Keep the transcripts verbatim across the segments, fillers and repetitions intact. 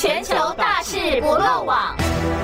全球大事不漏网。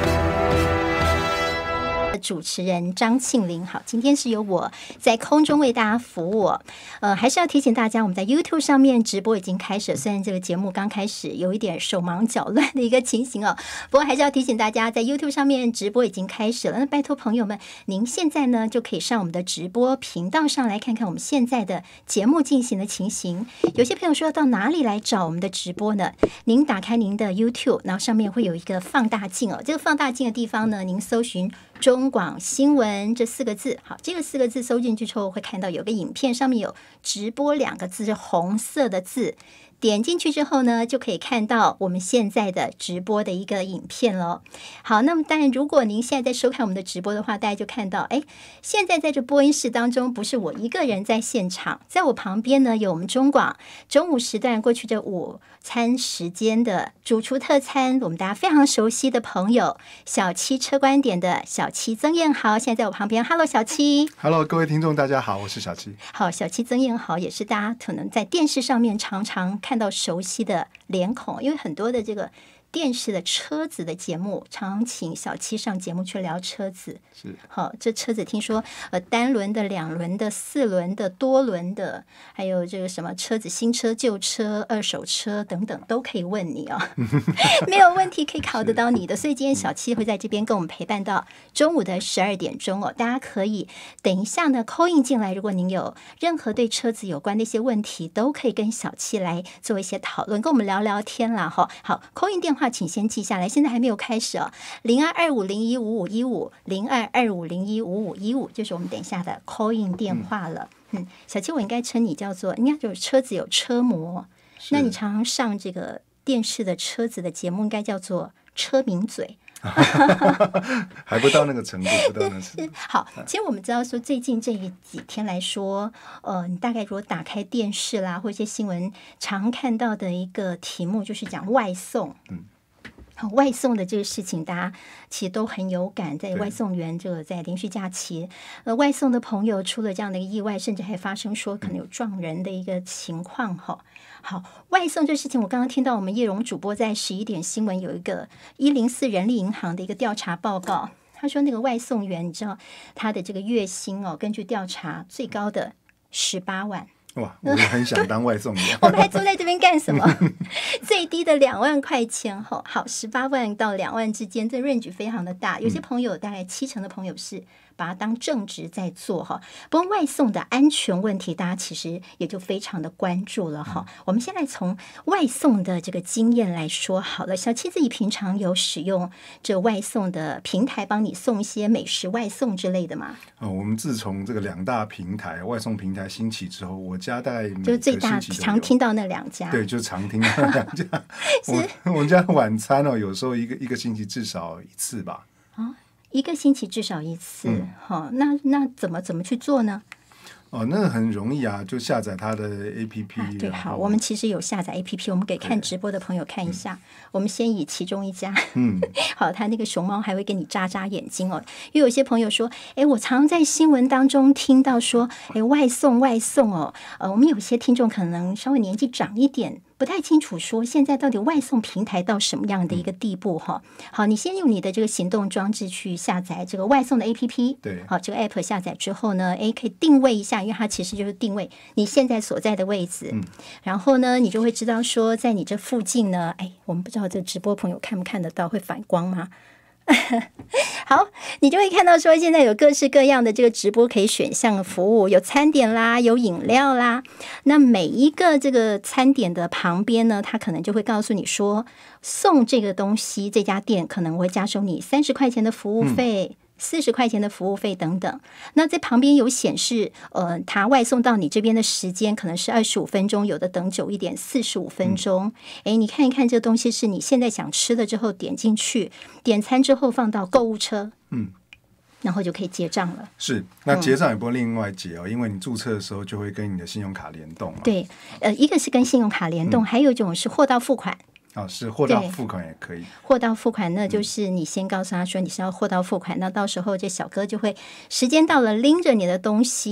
主持人张庆玲，好，今天是由我在空中为大家服务。呃，还是要提醒大家，我们在 YouTube 上面直播已经开始，虽然这个节目刚开始有一点手忙脚乱的一个情形哦，不过还是要提醒大家，在 YouTube 上面直播已经开始了。那拜托朋友们，您现在呢就可以上我们的直播频道上来看看我们现在的节目进行的情形。有些朋友说要到哪里来找我们的直播呢？您打开您的 YouTube， 然后上面会有一个放大镜哦，这个放大镜的地方呢，您搜寻中广新闻这四个字，好，这个四个字搜进去之后，会看到有个影片，上面有直播两个字，是红色的字。点进去之后呢，就可以看到我们现在的直播的一个影片了。好，那么当然，如果您现在在收看我们的直播的话，大家就看到，哎，现在在这播音室当中，不是我一个人在现场，在我旁边呢，有我们中广中午时段过去这午餐时间的主厨特餐，我们大家非常熟悉的朋友，小七车观点的小七曾燕豪，现在在我旁边 ，Hello 小七 ，Hello 各位听众，大家好，我是小七。 好，小七曾燕豪也是大家可能在电视上面常常看到熟悉的脸孔，因为很多的这个电视的车子的节目，常请小七上节目去聊车子。 是， 好，这车子听说呃单轮的、两轮的、四轮的、多轮的，还有这个什么车子，新车、旧车、二手车等等，都可以问你哦，没有问题可以考得到你的。所以今天小七会在这边跟我们陪伴到中午的十二点钟哦，大家可以等一下呢 call in 进来，如果您有任何对车子有关的一些问题，都可以跟小七来做一些讨论，跟我们聊聊天啦哈。好 call in 电话请先记下来，现在还没有开始哦，零二二五零一五五一五零二二五零一五五一五，就是我们等一下的 call in 电话了。嗯，小七，我应该称你叫做，应该就是车子有车模，那你常常上这个电视的车子的节目，应该叫做车名嘴。 还不到那个程度，不到那个程度。 好，其实我们知道说，最近这几天来说，呃，你大概如果打开电视啦，或一些新闻，常看到的一个题目就是讲外送。嗯。外送的这个事情，大家其实都很有感。在外送员这个在连续假期，呃，外送的朋友出了这样的一个意外，甚至还发生说可能有撞人的一个情况哈。好，外送这事情，我刚刚听到我们叶荣主播在十一点新闻有一个一零四人力银行的一个调查报告，他说那个外送员，你知道他的这个月薪哦，根据调查最高的十八万。 哇，我也很想当外送员。 我们还坐在这边干什么？最低的两万块钱，好，好，十八万到两万之间，这 range 非常的大。有些朋友大概七成的朋友是把它当正职在做哈。不过外送的安全问题，大家其实也就非常的关注了哈。我们现在从外送的这个经验来说好了，小七自己平常有使用这外送的平台帮你送一些美食外送之类的吗？ 哦，我们自从这个两大平台外送平台兴起之后，我家大概就最大常听到那两家， 对，就常听到那两家。我我们家晚餐哦，有时候一个一个星期至少一次吧。 哦，一个星期至少一次，好、嗯哦，那那怎么怎么去做呢？ 哦，那个很容易啊，就下载它的 A P P、啊。 对，好，我们其实有下载 A P P， 我们给看直播的朋友看一下。我们先以其中一家，嗯，好，他那个熊猫还会给你眨眨眼睛哦，因为有些朋友说，哎，我常在新闻当中听到说，哎，外送外送哦，呃，我们有些听众可能稍微年纪长一点。不太清楚说现在到底外送平台到什么样的一个地步哈？好，你先用你的这个行动装置去下载这个外送的 A P P， 对， 好，这个 App 下载之后呢，诶，可以定位一下，因为它其实就是定位你现在所在的位置，嗯，然后呢，你就会知道说在你这附近呢，哎，我们不知道这直播朋友看不看得到，会反光吗？好，你就会看到说现在有各式各样的这个直播可以选项的服务，有餐点啦，有饮料啦。那每一个这个餐点的旁边呢，它可能就会告诉你说，送这个东西这家店可能会加收你三十块钱的服务费。嗯四十块钱的服务费等等，那在旁边有显示，呃，它外送到你这边的时间可能是二十五分钟，有的等久一点，四十五分钟。哎、嗯，你看一看这个东西是你现在想吃的之后点进去，点餐之后放到购物车，嗯，然后就可以结账了。 是，那结账也不会另外结哦，嗯、因为你注册的时候就会跟你的信用卡联动嘛。 对，呃，一个是跟信用卡联动，嗯、还有一种是货到付款。 哦，是货到付款也可以。 货到付款呢，就是你先告诉他说你是要货到付款，那到时候这小哥就会时间到了拎着你的东西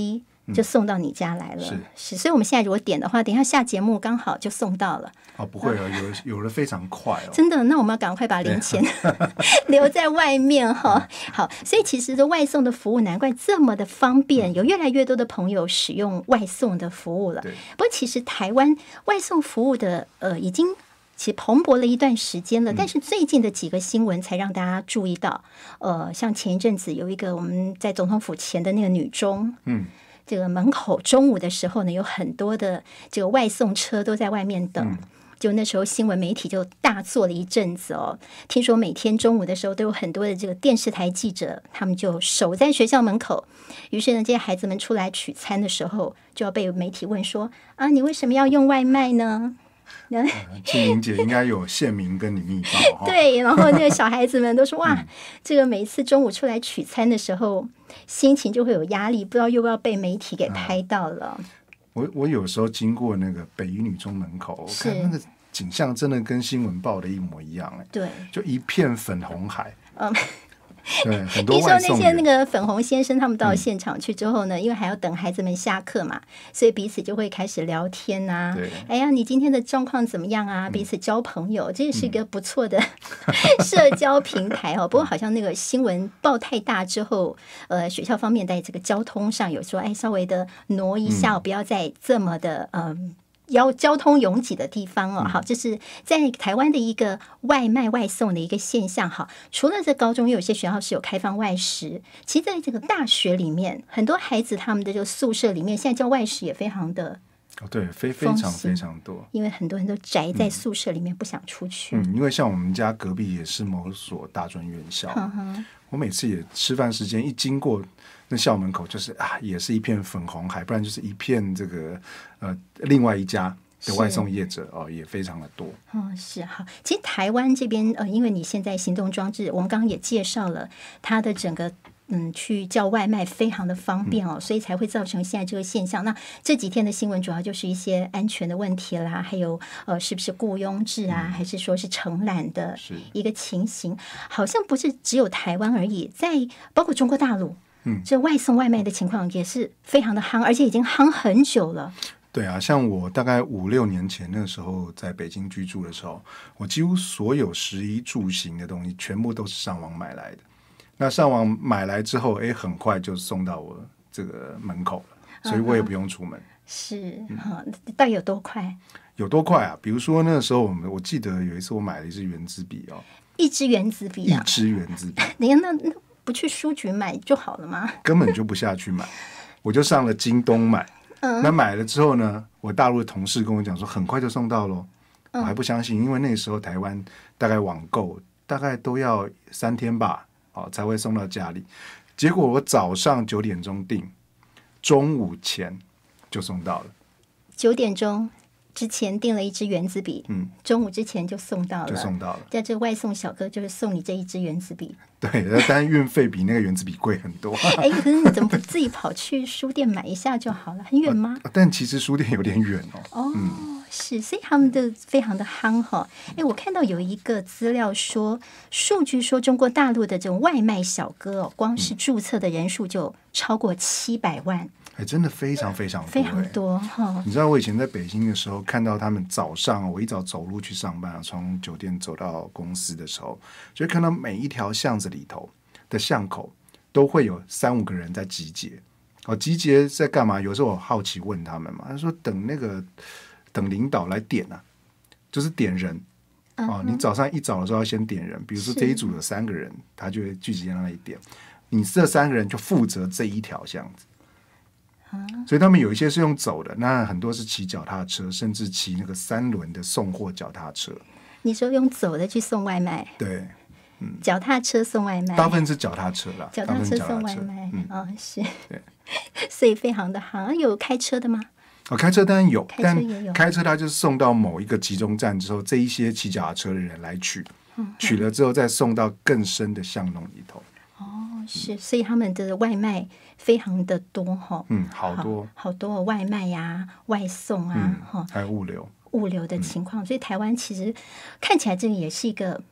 就送到你家来了。 是是，所以我们现在如果点的话，等一下下节目刚好就送到了。 哦，不会哦，有有的非常快哦。 真的，那我们要赶快把零钱留在外面哈。好，所以其实这外送的服务难怪这么的方便，有越来越多的朋友使用外送的服务了。不过其实台湾外送服务的呃已经其实蓬勃了一段时间了，但是最近的几个新闻才让大家注意到，呃，像前一阵子有一个我们在总统府前的那个女中，嗯。这个门口中午的时候呢，有很多的这个外送车都在外面等。嗯，就那时候新闻媒体就大做了一阵子哦。听说每天中午的时候都有很多的这个电视台记者，他们就守在学校门口。于是呢，这些孩子们出来取餐的时候，就要被媒体问说：“啊，你为什么要用外卖呢？” 庆玲姐应该有县民跟你密报。 对，然后那个小孩子们都说：“哇，这个每次中午出来取餐的时候，心情就会有压力，不知道又要被媒体给拍到了。嗯” 我我有时候经过那个北一女中门口，我看那个景象真的跟新闻报的一模一样。 对， 就一片粉红海。嗯。对，很多外送员。听说那些那个粉红先生他们到现场去之后呢，嗯、因为还要等孩子们下课嘛，所以彼此就会开始聊天啊。哎呀，你今天的状况怎么样啊？嗯、彼此交朋友，这是一个不错的、嗯、社交平台哦。不过好像那个新闻报太大之后，呃，学校方面在这个交通上有说，哎，稍微的挪一下，嗯、不要再这么的嗯。呃交交通拥挤的地方哦，好，这是在台湾的一个外卖外送的一个现象。好，除了在高中，有些学校是有开放外食，其实在这个大学里面，很多孩子他们的这个宿舍里面，现在叫外食也非常的哦，对，非非常非常多， 因为很多人都宅在宿舍里面，嗯、不想出去。 嗯，因为像我们家隔壁也是某所大专院校，嗯、我每次也吃饭时间一经过那校门口，就是啊，也是一片粉红海，不然就是一片这个呃，另外一家的外送业者哦，也非常的多。 哦，是好。其实台湾这边呃，因为你现在行动装置，我们刚刚也介绍了它的整个。嗯，去叫外卖非常的方便哦，嗯、所以才会造成现在这个现象。那这几天的新闻主要就是一些安全的问题啦，还有呃，是不是雇佣制啊，嗯、还是说是承揽的一个情形？好像不是只有台湾而已，在包括中国大陆，嗯，这外送外卖的情况也是非常的夯，而且已经夯很久了。 对啊，像我大概五六年前那个时候在北京居住的时候，我几乎所有食衣住行的东西全部都是上网买来的。那上网买来之后，哎，很快就送到我这个门口了，所以我也不用出门。嗯、 是，嗯、到底有多快？ 有多快啊？比如说那个时候，我们我记得有一次我买了一支原子笔哦， 一支原子笔、啊， 一支原子笔。 你那那不去书局买就好了吗？ 根本就不下去买，我就上了京东买。嗯、那买了之后呢，我大陆的同事跟我讲说，很快就送到咯。嗯、我还不相信，因为那时候台湾大概网购大概都要三天吧。才会送到家里，结果我早上九点钟订，中午前就送到了。 九点钟之前订了一支原子笔，嗯，中午之前就送到了， 就送到了。 在这外送小哥就是送你这一支原子笔， 对，但运费比那个原子笔贵很多。 哎，可是你怎么不自己跑去书店买一下就好了？很远吗？ 啊、但其实书店有点远哦。 哦。嗯是，所以他们的非常的夯哈。哎，我看到有一个资料说，数据说中国大陆的这种外卖小哥哦，光是注册的人数就超过七百万。 哎，真的非常非常多， 非常多哈。 你知道我以前在北京的时候，看到他们早上，我一早走路去上班，从酒店走到公司的时候，就会看到每一条巷子里头的巷口都会有三五个人在集结。哦，集结在干嘛？有时候我好奇问他们嘛，他说等那个。等领导来点啊，就是点人、uh-huh. 哦。你早上一早的时候要先点人，比如说这一组有三个人，他就会聚集在那里点。你这三个人就负责这一条巷子， uh-huh. 所以他们有一些是用走的，那很多是骑脚踏车，甚至骑那个三轮的送货脚踏车。 你说用走的去送外卖？ 对，嗯， 脚踏车送外卖， 大部分是脚踏车啦， 脚踏车送外卖，嗯，哦，是，对，所以非常的好。有开车的吗？ 哦，开车当然有， 开车也有， 但开车他就是送到某一个集中站之后，这一些骑脚踏车的人来取，嗯、取了之后再送到更深的巷弄里头。 哦，是，所以他们的外卖非常的多哈， 嗯，好多好，好多外卖呀、啊、外送啊，哈、 嗯，还有物流， 物流的情况、嗯，所以台湾其实看起来这个也是一个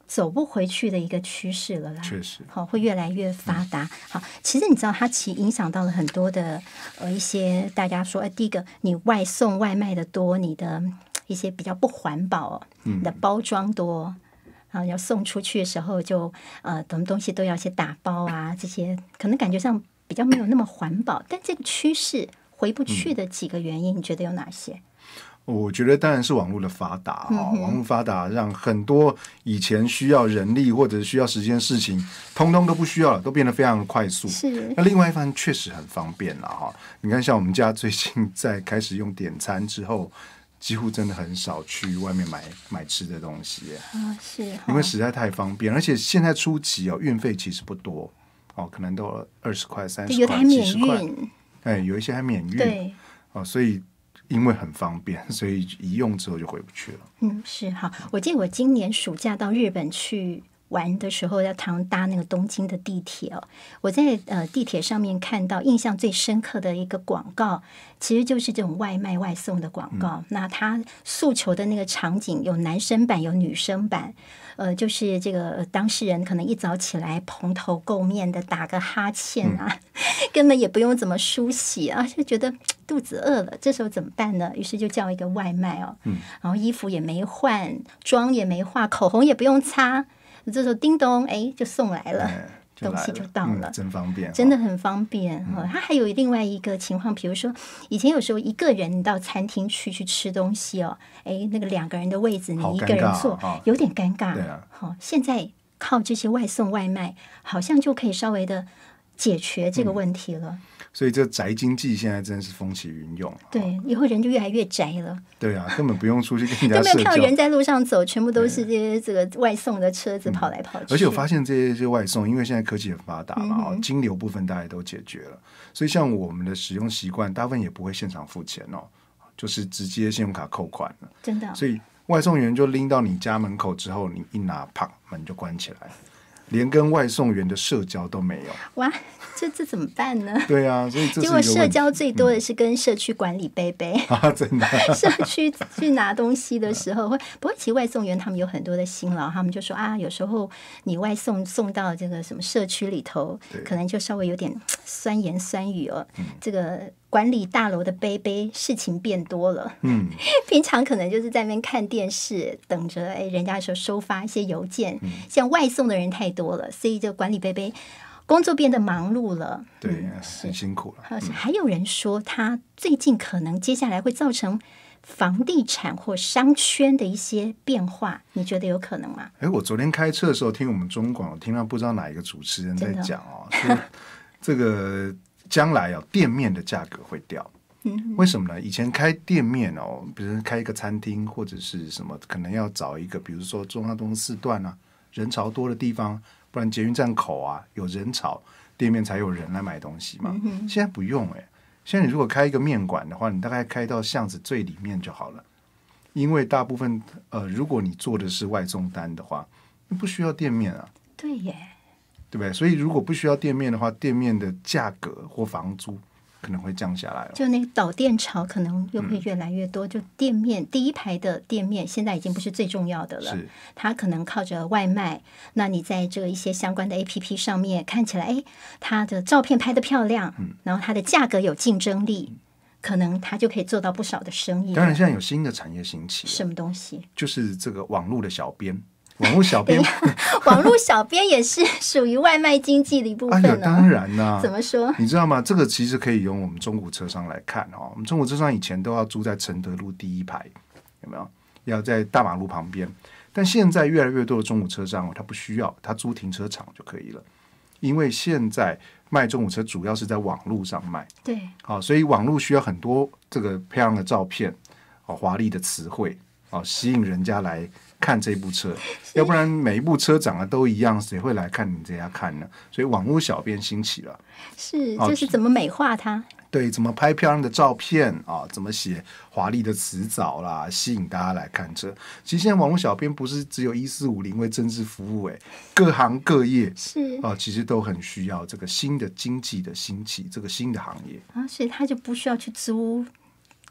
走不回去的一个趋势了啦， 确实， 好，会越来越发达。好，其实你知道，它其实影响到了很多的呃一些大家说，哎，第一个，你外送外卖的多，你的一些比较不环保，你的包装多，然后要送出去的时候就呃，什么东西都要先打包啊，这些可能感觉上比较没有那么环保。但这个趋势回不去的几个原因，你觉得有哪些？ 我觉得当然是网络的发达哈、哦，网络发达让很多以前需要人力或者需要时间的事情，通通都不需要了，都变得非常的快速。 是。 那另外一方面确实很方便了哈。你看，像我们家最近在开始用点餐之后，几乎真的很少去外面买买吃的东西啊，是， 因为实在太方便，而且现在初期哦，运费其实不多哦，可能都二十块、三十块、几十块，哎，有一些还免运， 对， 哦，所以。因为很方便，所以一用之后就回不去了。 嗯，是好。我记得我今年暑假到日本去玩的时候，要常搭那个东京的地铁哦。我在呃地铁上面看到印象最深刻的一个广告，其实就是这种外卖外送的广告。嗯、那它诉求的那个场景有男生版，有女生版。呃，就是这个当事人可能一早起来蓬头垢面的打个哈欠啊，嗯、根本也不用怎么梳洗啊，就觉得肚子饿了，这时候怎么办呢？于是就叫一个外卖哦，嗯、然后衣服也没换，妆也没化，口红也不用擦，这时候叮咚，哎，就送来了。嗯东西就到了、 嗯，真方便， 真的很方便。嗯、它还有另外一个情况，比如说以前有时候一个人到餐厅去去吃东西哦，哎，那个两个人的位置你一个人坐， 哦、 有点尴尬。 对啊， 好、哦，现在靠这些外送外卖，好像就可以稍微的解决这个问题了。嗯， 所以这宅经济现在真的是风起云涌， 对，以后人就越来越宅了。 对啊，根本不用出去跟人家社交， 都没有看到人在路上走，全部都是这些这个外送的车子跑来跑去。 嗯、而且我发现这些这些外送，因为现在科技很发达嘛，嗯、金流部分大家都解决了，所以像我们的使用习惯，大部分也不会现场付钱哦，就是直接信用卡扣款了。 真的、哦， 所以外送员就拎到你家门口之后，你一拿，啪，门就关起来。连跟外送员的社交都没有， 哇，这这怎么办呢？ 对啊，所以这是一个结果社交最多的是跟社区管理贝贝、 嗯、啊，真的， 社区去拿东西的时候会，不过其实外送员他们有很多的辛劳，他们就说啊，有时候你外送送到这个什么社区里头，可能就稍微有点酸言酸语哦，嗯、这个。管理大楼的杯杯事情变多了，嗯，平常可能就是在那边看电视，等着哎人家说收发一些邮件，嗯、像外送的人太多了，所以就管理杯杯工作变得忙碌了， 对，嗯、很辛苦了。 嗯、还有人说，他最近可能接下来会造成房地产或商圈的一些变化，你觉得有可能吗？ 哎，我昨天开车的时候听我们中广，我听到不知道哪一个主持人在讲哦，说这个。将来哦，店面的价格会掉，嗯、为什么呢？以前开店面哦，比如开一个餐厅或者是什么，可能要找一个，比如说中央东四段啊，人潮多的地方，不然捷运站口啊有人潮，店面才有人来买东西嘛。嗯、现在不用哎、欸，现在你如果开一个面馆的话，你大概开到巷子最里面就好了，因为大部分呃，如果你做的是外送单的话，不需要店面啊。 对耶。 对不对？所以如果不需要店面的话，店面的价格或房租可能会降下来了。 就那个导电潮可能又会越来越多。嗯、就店面第一排的店面现在已经不是最重要的了，它可能靠着外卖。那你在这个一些相关的 A P P 上面看起来，哎，它的照片拍得漂亮，嗯、然后它的价格有竞争力，可能它就可以做到不少的生意。 当然，现在有新的产业兴起， 什么东西？ 就是这个网络的小编。网络小编， 网络小编也是属于外卖经济的一部分呢。 哎呀，当然啦、啊， 怎么说？ 你知道吗？这个其实可以用我们中古车商来看哦。我们中古车商以前都要租在承德路第一排，有没有？要在大马路旁边。但现在越来越多的中古车商，他不需要，他租停车场就可以了。因为现在卖中古车主要是在网络上卖， 对， 好、哦，所以网络需要很多这个漂亮的照片，哦，华丽的词汇，哦，吸引人家来看这部车，要不然每一部车长得都一样，谁会来看你这家看呢？所以网络小编兴起了， 是就是怎么美化它？ 对，怎么拍漂亮的照片啊？怎么写华丽的词藻啦，吸引大家来看车。其实现在网络小编不是只有一四五零为政治服务，哎，各行各业是啊，其实都很需要这个新的经济的兴起，这个新的行业啊，所以他就不需要去租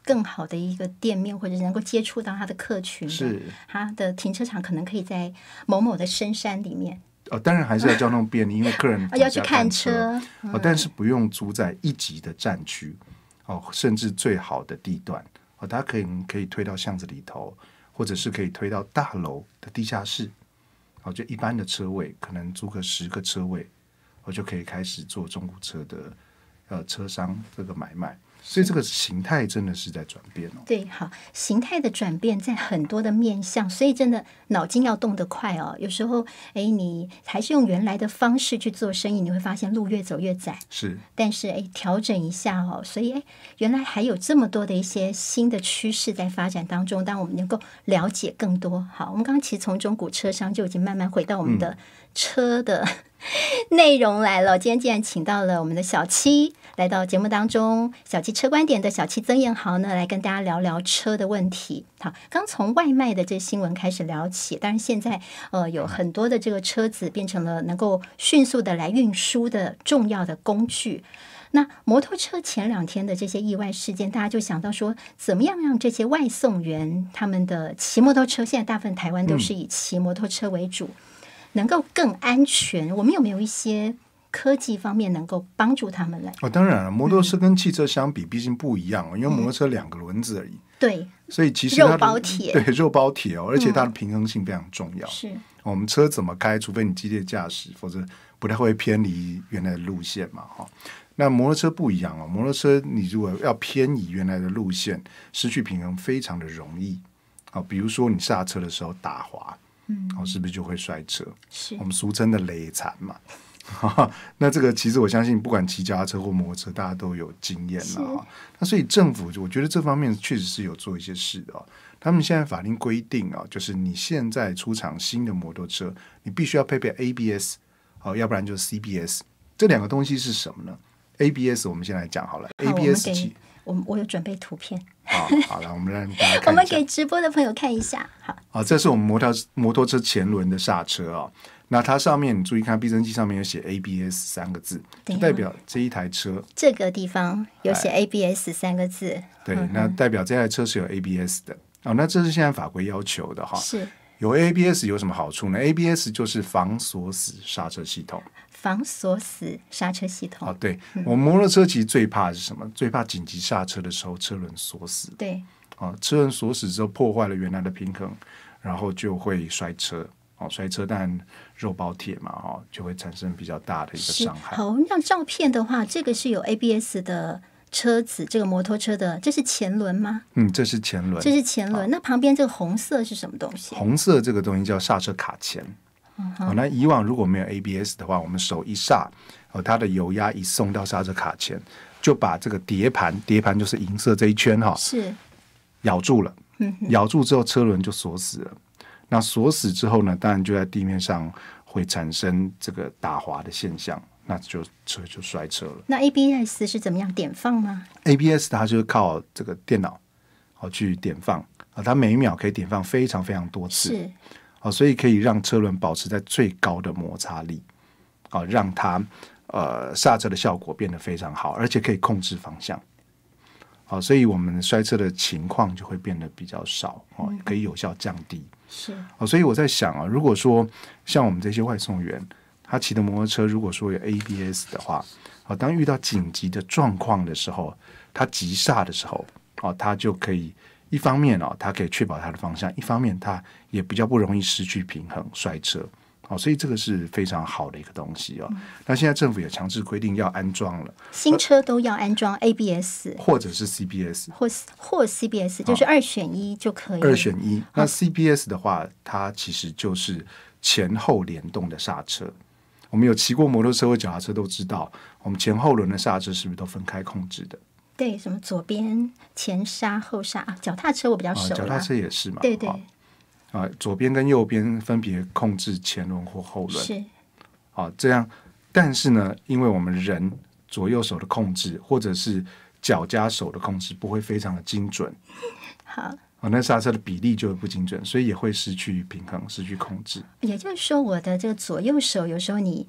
更好的一个店面，或者能够接触到他的客群的， 是他的停车场可能可以在某某的深山里面。 哦，当然还是要交通便利，因为客人要去看车， 车、嗯、 哦，但是不用租在一级的站区哦，甚至最好的地段哦，它可以可以推到巷子里头，或者是可以推到大楼的地下室哦，就一般的车位可能租个十个车位，我就可以开始做中古车的呃车商这个买卖。所以这个形态真的是在转变哦。 对，好，形态的转变在很多的面向，所以真的脑筋要动得快哦。有时候，哎，你还是用原来的方式去做生意，你会发现路越走越窄。 是， 但是哎，调整一下哦，所以哎，原来还有这么多的一些新的趋势在发展当中，当我们能够了解更多。好，我们刚刚其实从中古车商就已经慢慢回到我们的车的、嗯、内容来了。今天既然请到了我们的小七来到节目当中，小七车观点的小七曾彦豪呢，来跟大家聊聊车的问题。好，刚从外卖的这新闻开始聊起，当然现在呃有很多的这个车子变成了能够迅速的来运输的重要的工具。那摩托车前两天的这些意外事件，大家就想到说，怎么样让这些外送员他们的骑摩托车，现在大部分台湾都是以骑摩托车为主，嗯、能够更安全？我们有没有一些科技方面能够帮助他们来？ 哦，当然了，摩托车跟汽车相比，嗯、毕竟不一样哦，因为摩托车两个轮子而已。 对， 所以其实它的肉包铁， 对肉包铁哦，而且它的平衡性非常重要。 嗯、是我们车怎么开，除非你激烈驾驶，否则不太会偏离原来的路线嘛，哈。那摩托车不一样哦，摩托车你如果要偏移原来的路线，失去平衡非常的容易。好，比如说你刹车的时候打滑，嗯，哦，是不是就会摔车？ 是我们俗称的累残嘛。那这个其实我相信，不管骑脚踏车或摩托车，大家都有经验了。那所以政府，我觉得这方面确实是有做一些事的哦。他们现在法令规定啊，就是你现在出厂新的摩托车，你必须要配备 A B S， 哦，要不然就是 C B S。这两个东西是什么呢 ？A B S 我们先来讲好了。 好 A B S 机， 我我有准备图片。 好，好了，我们让大家看一下。 我们给直播的朋友看一下。好， 好，这是我们摩托摩托车前轮的刹车哦。那它上面你注意看，避震器上面有写 A B S 三个字，就代表这一台车这个地方有写 A B S 三个字。 对，嗯、那代表这台车是有 A B S 的。哦，那这是现在法规要求的哈。 是。 有 A B S 有什么好处呢 ？A B S 就是防锁死刹车系统。 防锁死刹车系统。 哦，对，嗯、我们摩托车其实最怕的是什么？最怕紧急刹车的时候车轮锁死。 对。 哦，车轮锁死之后破坏了原来的平衡，然后就会摔车。哦，摔车但肉包铁嘛，哦，就会产生比较大的一个伤害。 好，那照片的话，这个是有 A B S 的车子，这个摩托车的，这是前轮吗？ 嗯，这是前轮， 这是前轮。那旁边这个红色是什么东西？ 红色这个东西叫刹车卡钳。嗯哦、那以往如果没有 A B S 的话，我们手一刹，哦，它的油压一送到刹车卡钳，就把这个碟盘，碟盘就是银色这一圈哈、哦， 是咬住了。嗯，咬住之后车轮就锁死了。那锁死之后呢，当然就在地面上会产生这个打滑的现象，那就车就摔车了。 那 A B S 是怎么样点放吗 ？A B S 它就是靠这个电脑好去点放啊，它每一秒可以点放非常非常多次， 是啊，所以可以让车轮保持在最高的摩擦力啊，让它呃刹车的效果变得非常好，而且可以控制方向。好，所以我们摔车的情况就会变得比较少哦，可以有效降低。 是哦，所以我在想啊，如果说像我们这些外送员，他骑的摩托车如果说有 A B S 的话，哦，当遇到紧急的状况的时候，他急刹的时候，哦，他就可以一方面哦，他可以确保他的方向，一方面他也比较不容易失去平衡摔车。哦，所以这个是非常好的一个东西哦。嗯、那现在政府也强制规定要安装了， 新车都要安装 A B S， 或者是 C B S， 或或 C B S， 就是二选一就可以。 二选一。那 C B S 的话，它其实就是前后联动的刹车。我们有骑过摩托车或脚踏车都知道，我们前后轮的刹车是不是都分开控制的？ 对，什么左边前刹后刹，脚踏车我比较熟、啊、 脚踏车也是嘛。 对对。 啊，左边跟右边分别控制前轮或后轮， 是， 啊，这样，但是呢，因为我们人左右手的控制，或者是脚加手的控制，不会非常的精准， 好， 啊，那刹车的比例就会不精准，所以也会失去平衡，失去控制。 也就是说，我的这个左右手有时候你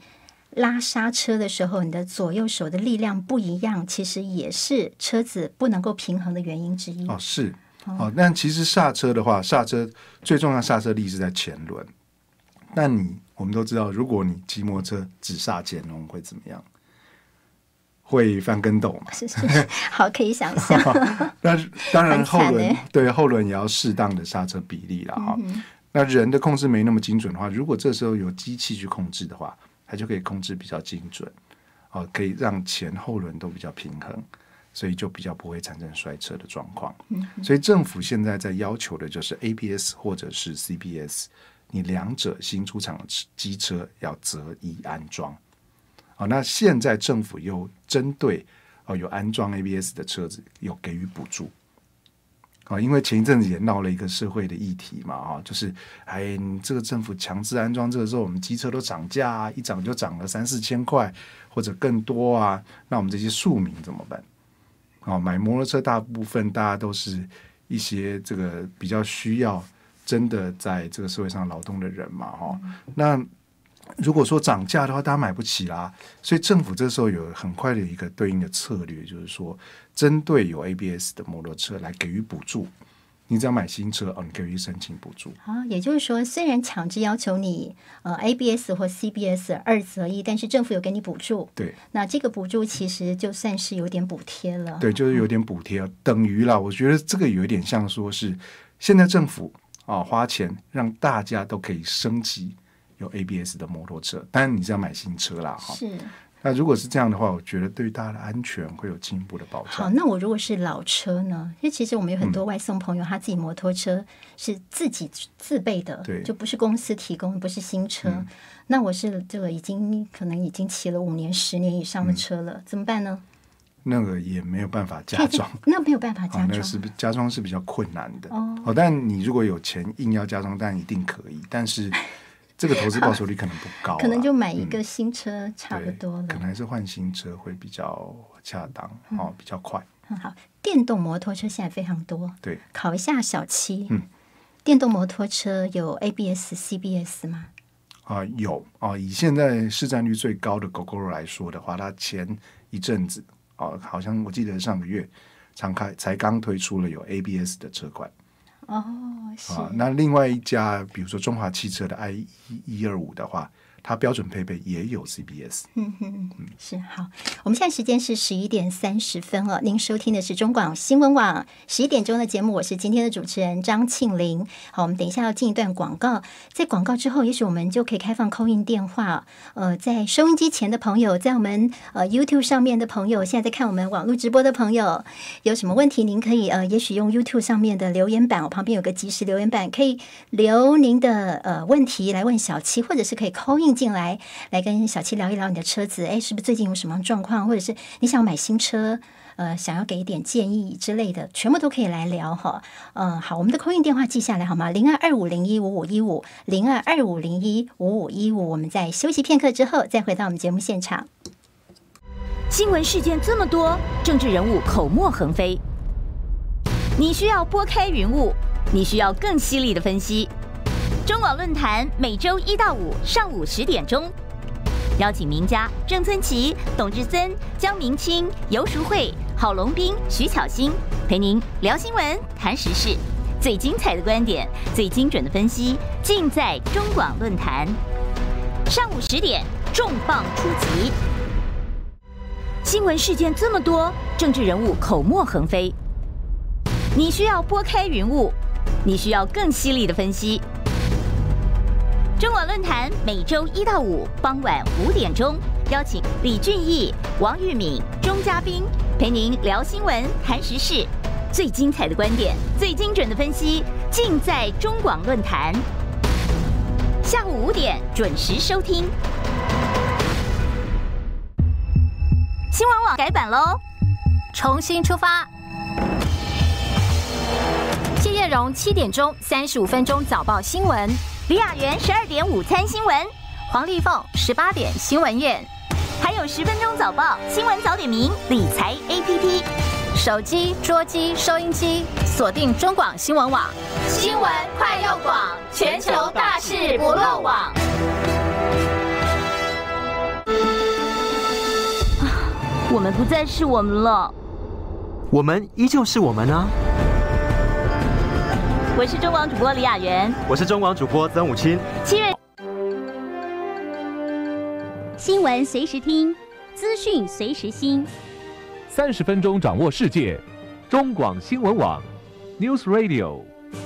拉刹车的时候，你的左右手的力量不一样，其实也是车子不能够平衡的原因之一。 哦，是哦，但其实刹车的话，刹车最重要的刹车力是在前轮。但你我们都知道，如果你骑摩托车只刹前轮会怎么样？会翻跟斗嘛？ 是是，好，可以想象。 那当然后轮欸、 对后轮也要适当的刹车比例啦哈、嗯。那人的控制没那么精准的话，如果这时候有机器去控制的话，它就可以控制比较精准，哦，可以让前后轮都比较平衡，所以就比较不会产生摔车的状况。嗯、所以政府现在在要求的就是 A B S 或者是 C B S， 你两者新出厂的机车要择一安装。哦、那现在政府又针对、哦、有安装 A B S 的车子有给予补助、哦、因为前一阵子也闹了一个社会的议题嘛、哦、就是哎，你这个政府强制安装这个时候，我们机车都涨价啊，一涨就涨了三四千块或者更多啊，那我们这些庶民怎么办、哦、买摩托车大部分大家都是一些这个比较需要真的在这个社会上劳动的人嘛、哦嗯、那如果说涨价的话，大家买不起啦，所以政府这时候有很快的一个对应的策略，就是说针对有 A B S 的摩托车来给予补助。你只要买新车哦，你可以去申请补助。 啊，也就是说，虽然强制要求你呃 A B S 或 C B S 二择一，但是政府有给你补助。 对， 那这个补助其实就算是有点补贴了。 对，就是有点补贴、嗯，等于啦。我觉得这个有一点像说是现在政府啊、哦、花钱让大家都可以升级。有 A B S 的摩托车，当然你是要买新车啦。 是。 那如果是这样的话，我觉得对于大家的安全会有进一步的保障。 好，那我如果是老车呢？因为其实我们有很多外送朋友，嗯、他自己摩托车是自己自备的， 对， 就不是公司提供，不是新车。嗯、那我是这个已经可能已经骑了五年、十年以上的车了，嗯、怎么办呢？ 那个也没有办法加装， 那没有办法加装，哦、 那个是加装是比较困难的。 哦， 哦，但你如果有钱硬要加装，当然一定可以，但是。这个投资报酬率可能不高、啊， 可能就买一个新车差不多了。 嗯、可能还是换新车会比较恰当、嗯哦、比较快。 很好，电动摩托车现在非常多。 对， 考一下小七， 嗯， 电动摩托车有 A B S、C B S 吗？ 啊、呃，有啊、呃。以现在市占率最高的 Gogoro 来说的话，它前一阵子啊、呃，好像我记得上个月常开才刚推出了有 A B S 的车款。 哦，是、 啊。那另外一家，比如说中华汽车的 i 一二五的话，它标准配备也有 C B S。 嗯哼，是好。我们现在时间是十一点三十分了，您收听的是中广新闻网十一点钟的节目，我是今天的主持人张庆玲。好，我们等一下要进一段广告，在广告之后，也许我们就可以开放 call in 电话。呃，在收音机前的朋友，在我们呃 YouTube 上面的朋友，现在在看我们网络直播的朋友，有什么问题，您可以呃，也许用 YouTube 上面的留言板，我旁边有个即时留言板，可以留您的呃问题来问小七，或者是可以 call in进来，来跟小七聊一聊你的车子，哎，是不是最近有什么状况，或者是你想买新车，呃，想要给一点建议之类的，全部都可以来聊哈。嗯、呃，好，我们的 call in 电话记下来好吗？零二二五零一五五一五，零二二五零一五五一五。我们在休息片刻之后，再回到我们节目现场。 新闻事件这么多，政治人物口沫横飞，你需要拨开云雾，你需要更犀利的分析。中广论坛每周一到五上午十点钟，邀请名家郑村棋、董志森、江明清、游淑慧、郝龙斌、徐巧芯陪您聊新闻、谈时事，最精彩的观点、最精准的分析，尽在中广论坛。上午十点重磅出击。新闻事件这么多，政治人物口沫横飞，你需要拨开云雾，你需要更犀利的分析。中广论坛每周一到五傍晚五点钟，邀请李俊毅、王玉敏、钟嘉宾陪您聊新闻、谈时事，最精彩的观点、最精准的分析，尽在中广论坛。下午五点准时收听。新闻网改版喽，重新出发。谢叶荣七点钟三十五分钟早报新闻。李雅媛十二点午餐新闻，黄丽凤十八点新闻院，还有十分钟早报新闻早点名理财 A P P， 手机、桌机、收音机锁定中广新闻网，新闻快又广，全球大事不漏网。 我们不再是我们了。 我们依旧是我们啊！ 我是中广主播李雅媛， 我是中广主播曾武清。 七月新闻随时听，资讯随时新， 三十分钟掌握世界。中广新闻网 News Radio。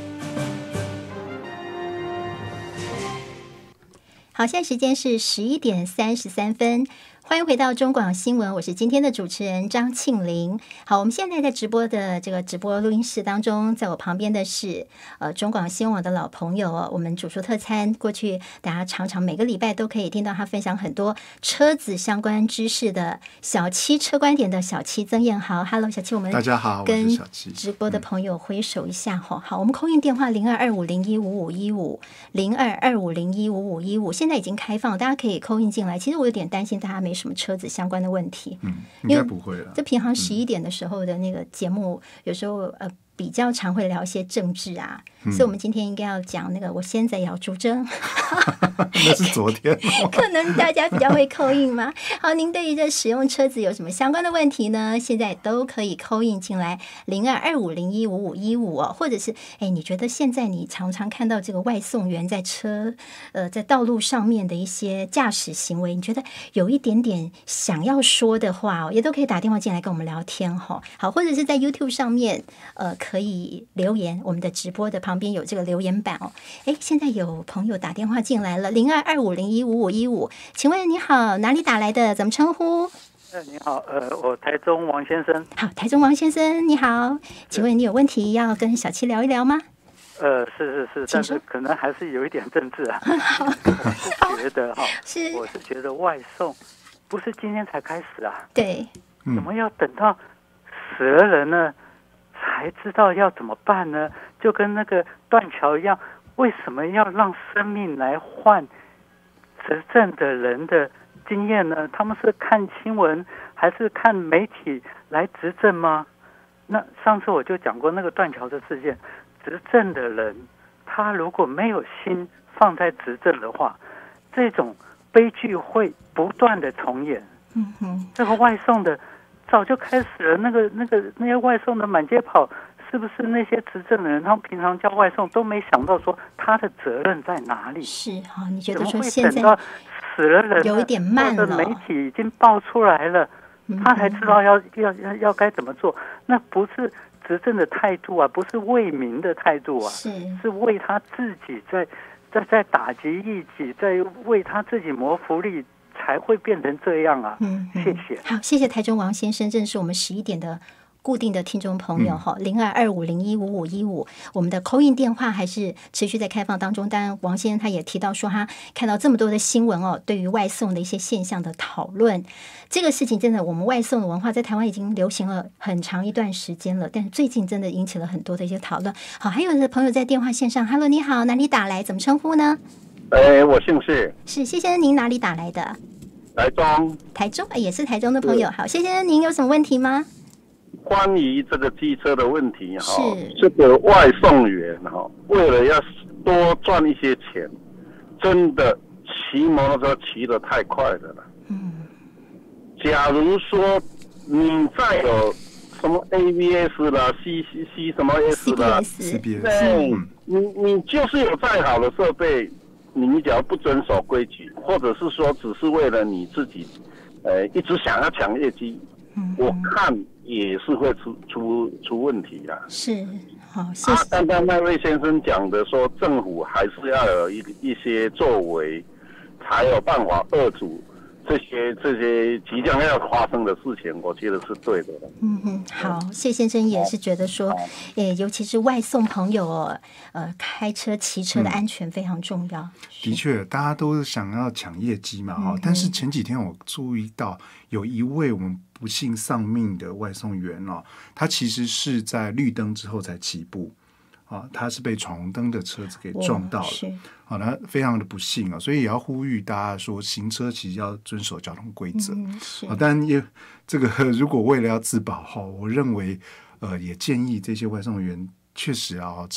好，现在时间是十一点三十三分。欢迎回到中广新闻，我是今天的主持人张庆玲。好，我们现在在直播的这个直播录音室当中，在我旁边的是呃中广新闻网的老朋友哦，我们主厨特餐，过去大家常常每个礼拜都可以听到他分享很多车子相关知识的小七车观点的小七曾燕豪。Hello， 小七，我们大家好， 跟我是小七。 直播的朋友挥手一下哈、嗯。好，我们call in电话零二二五零一五五一五零二二五零一五五一五，现在已经开放，大家可以call in进来。其实我有点担心大家没什么车子相关的问题， 嗯，应该不会了。 这平常十一点的时候的那个节目，嗯、有时候呃比较常会聊一些政治啊，嗯、所以我们今天应该要讲那个我现在要主张， 那是昨天， 可能大家比较会call in吗？好，您对于这使用车子有什么相关的问题呢？现在都可以call in进来零二二五零一五五一五哦，或者是哎，你觉得现在你常常看到这个外送员在车呃在道路上面的一些驾驶行为，你觉得有一点点想要说的话哦，也都可以打电话进来跟我们聊天哈、哦。好，或者是在 YouTube 上面呃。可以留言，我们的直播的旁边有这个留言板哦。哎，现在有朋友打电话进来了，零二二五零一五五一五，请问你好，哪里打来的？怎么称呼？ 呃，你好，呃，我台中王先生。 好，台中王先生，你好，请问你有问题要跟小七聊一聊吗？ 呃，是是是，但是可能还是有一点政治啊。我是觉得哈，是，我是觉得外送不是今天才开始啊。 对， 怎么要等到死了人呢？才知道要怎么办呢？就跟那个断桥一样，为什么要让生命来换执政的人的经验呢？他们是看新闻还是看媒体来执政吗？那上次我就讲过那个断桥的事件，执政的人他如果没有心放在执政的话，这种悲剧会不断的重演。 嗯哼，这个外送的早就开始了，那个、那个、那些外送的满街跑，是不是那些执政的人，他们平常叫外送都没想到说他的责任在哪里？ 是哈，你觉得说现在死了人有一点慢了， 媒体已经爆出来了，他才知道要要要要该怎么做。那不是执政的态度啊，不是为民的态度啊， 是是为他自己在在在打击异己，在为他自己谋福利。才会变成这样啊！嗯，谢谢。 好，谢谢台中王先生，这是我们十一点的固定的听众朋友哈，零二二五零一五五一五，我们的 call in 电话还是持续在开放当中。当然，王先生他也提到说，他看到这么多的新闻哦，对于外送的一些现象的讨论，这个事情真的，我们外送的文化在台湾已经流行了很长一段时间了，但是最近真的引起了很多的一些讨论。好，还有的朋友在电话线上 ，Hello， 你好，哪里打来？怎么称呼呢？ 哎，我姓谢。 是谢先生，您哪里打来的？ 台中， 台中也是台中的朋友。好，谢先生，您有什么问题吗？ 关于这个机车的问题哈，这个外送员哈，为了要多赚一些钱，真的骑摩托车骑得太快了了。嗯，假如说你再有什么 A B S 啦、C C C 什么 S 啦 ，C B S， 对，你你就是有再好的设备。你只要不遵守规矩，或者是说只是为了你自己，呃，一直想要抢业绩，嗯、我看也是会出出出问题的。 是，好，谢谢。 啊，刚刚那位先生讲的说，政府还是要有一一些作为，才有办法遏阻这些这些即将要发生的事情，我觉得是对的。 嗯哼，好，谢先生也是觉得说，诶，尤其是外送朋友哦，呃，开车骑车的安全非常重要。嗯、 的确，大家都想要抢业绩嘛，哈、嗯。但是前几天我注意到有一位我们不幸丧命的外送员哦，他其实是在绿灯之后才起步。啊，他是被闯红灯的车子给撞到了，好、哦，那非常的不幸啊，所以也要呼吁大家说，行车其实要遵守交通规则。嗯，是啊，但也这个如果为了要自保哈，我认为呃也建议这些外送员确实啊，车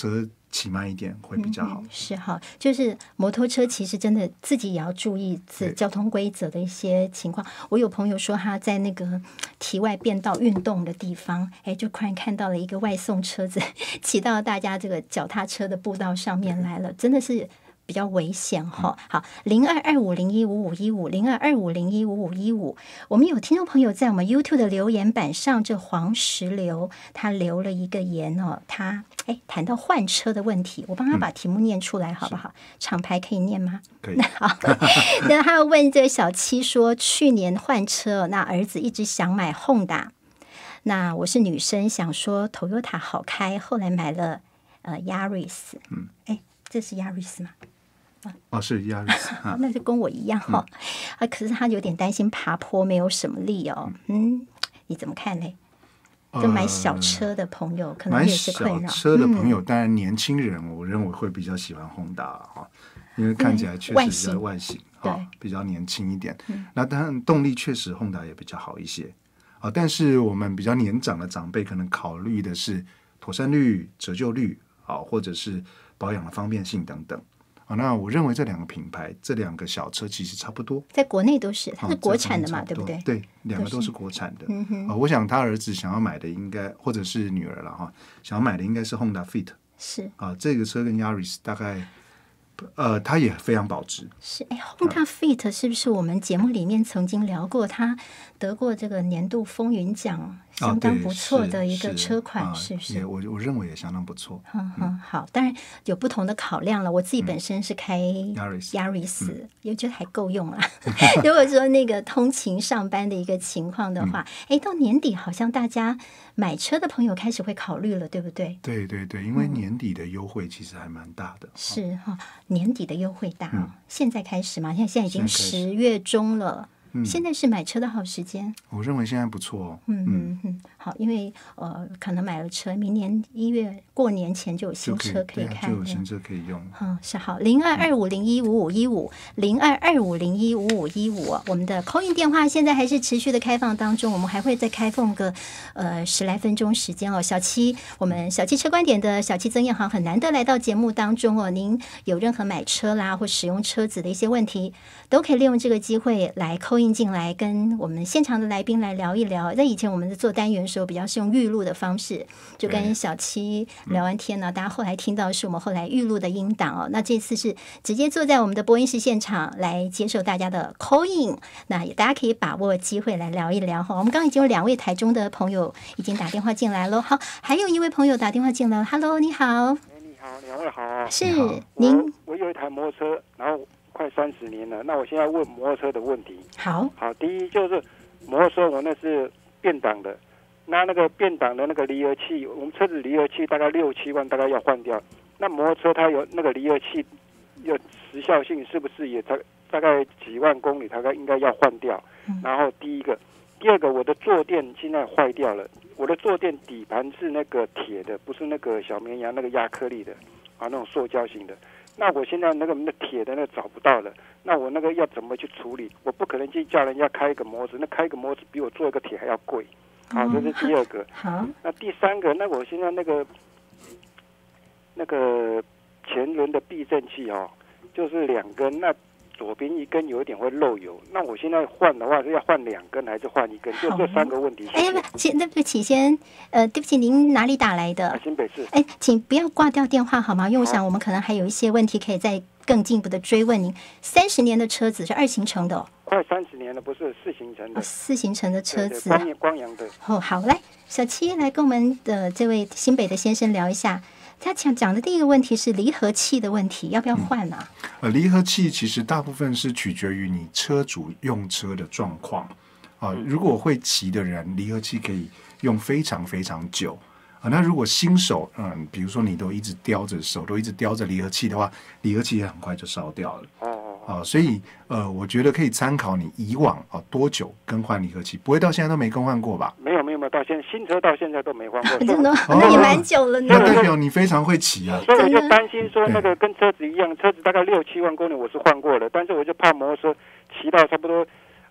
骑慢一点会比较好。 嗯、是哈，就是摩托车其实真的自己也要注意交通规则的一些情况。我有朋友说他在那个体外变道运动的地方，哎，就突然看到了一个外送车子骑到大家这个脚踏车的步道上面来了，真的是比较危险哈。好，零二二五零一五五一五，零二二五零一五五一五，我们有听众朋友在我们 YouTube 的留言板上，这黄石榴他留了一个言哦，他哎谈到换车的问题，我帮他把题目念出来好不好？嗯、厂牌可以念吗？ 可以。 好，那他要问这个小七说，去年换车，那儿子一直想买 Honda， 那我是女生，想说 Toyota 好开，后来买了呃 Yaris， 嗯，哎，这是 Yaris 吗？ 哦，是亚瑞斯， 啊、那就跟我一样哈、哦嗯、啊，可是他有点担心爬坡没有什么力哦。嗯，你怎么看呢？就买小车的朋友、呃、可能也是困扰。 买小车的朋友，当然年轻人我认为会比较喜欢 Honda 哈，因为看起来确实比较外形啊、哦，比较年轻一点。嗯、那当然动力确实 Honda 也比较好一些啊，但是我们比较年长的长辈可能考虑的是妥善率、折旧率啊，或者是保养的方便性等等。啊，那我认为这两个品牌，这两个小车其实差不多， 在国内都是，它是国产的嘛，对不对？ 对，两个都是国产的。嗯哼，啊，我想他儿子想要买的应该，或者是女儿了哈，想要买的应该是 Honda Fit。 是啊，这个车跟 Yaris 大概，呃，它也非常保值。 是，哎 ，Honda Fit 是不是我们节目里面曾经聊过？它得过这个年度风云奖。相当不错的一个车款， 啊、 是不是？ 也我我认为也相当不错。 嗯嗯，好，当然有不同的考量了。我自己本身是开 Yaris， Yaris，、嗯、也觉得还够用啊。如果说那个通勤上班的一个情况的话，哎、嗯，到年底好像大家买车的朋友开始会考虑了，对不对？ 对对对，因为年底的优惠其实还蛮大的。嗯、 是哈、哦，年底的优惠大哦、嗯，现在开始嘛？现在现在已经十月中了。嗯、现在是买车的好时间， 我认为现在不错、哦。 嗯嗯嗯，好，因为呃，可能买了车，明年一月过年前就有新车可以看， 就有新车可以用。 嗯，是好，零二二五零一五五一五，零二二五零一五五一五，我们的 call in 电话现在还是持续的开放当中，我们还会再开放个呃十来分钟时间哦。小七，我们小七车观点的小七曾彦航很难得来到节目当中哦，您有任何买车啦或使用车子的一些问题，都可以利用这个机会来 call in进来跟我们现场的来宾来聊一聊。在以前我们的做单元的时候比较是用预录的方式，就跟小七聊完天呢、嗯、大家后来听到是我们后来预录的音档哦。那这次是直接坐在我们的播音室现场来接受大家的 call in， 那大家可以把握机会来聊一聊哈。我们刚刚已经有两位台中的朋友已经打电话进来了，好，还有一位朋友打电话进来了 ，Hello， 你好。 你好，两位好。 是您， 我有一台摩托车，然后快三十年了。那我现在问摩托车的问题。 好， 好，第一就是摩托车，我那是变档的，那那个变档的那个离合器，我们车子离合器大概六七万，大概要换掉。那摩托车它有那个离合器有时效性，是不是也大大概几万公里，大概应该要换掉？嗯、然后第一个，第二个，我的坐垫现在坏掉了，我的坐垫底盘是那个铁的，不是那个小绵羊那个亚克力的啊，那种塑胶型的。那我现在那个那铁的那个找不到了，那我那个要怎么去处理？我不可能去叫人家开一个模子，那开一个模子比我做一个铁还要贵。好，这是第二个。 好， 那第三个，那我现在那个那个前轮的避震器哦，就是两根，那左边一根有一点会漏油，那我现在换的话是要换两根还是换一根？就这三个问题。 哎，请对不起，先呃，对不起，您哪里打来的？ 啊、新北市。 哎，请不要挂掉电话好吗？因为我想我们可能还有一些问题可以再更进一步的追问您。三十年的车子是二行程的、哦， 快三十年了，不是四行程的。 哦，四行程的车子， 光光阳的。 哦，好，来，小七来跟我们的这位新北的先生聊一下。他讲讲的第一个问题是离合器的问题，要不要换啊？ 嗯、呃，离合器其实大部分是取决于你车主用车的状况啊、呃。如果会骑的人，离合器可以用非常非常久啊、呃。那如果新手，嗯，比如说你都一直叼着手，都一直叼着离合器的话，离合器也很快就烧掉了。哦。啊，所以呃，我觉得可以参考你以往啊多久更换离合器，不会到现在都没更换过吧？ 没有没有没有，到现在新车到现在都没换过。 真的，那也蛮久了呢。 那代表你非常会骑啊。 所以我就担心说，那个跟车子一样，车子大概六七万公里我是换过了，但是我就怕摩托车骑到差不多